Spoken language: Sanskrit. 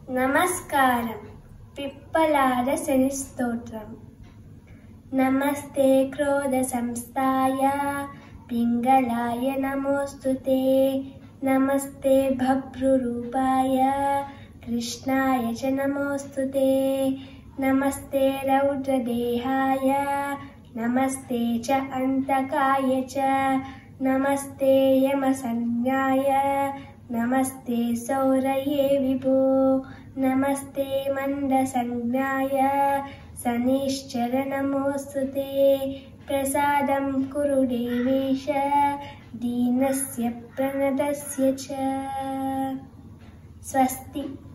नमस्कारं पिप्पलादशनिस्तोत्रम्। नमस्ते क्रोधसंस्थाय पिङ्गलाय नमोऽस्तुते। नमस्ते भभ्रुरूपाय कृष्णाय च नमोऽस्तुते। नमस्ते रौद्रदेहाय नमस्ते च अन्तकाय च। नमस्ते यमसंज्ञाय नमस्ते सौरये विभो। नमस्ते मन्दसंज्ञाय शनिश्चर नमोऽस्तुते। प्रसादं कुरु देवेश दीनस्य प्रणतस्य च। स्वस्ति।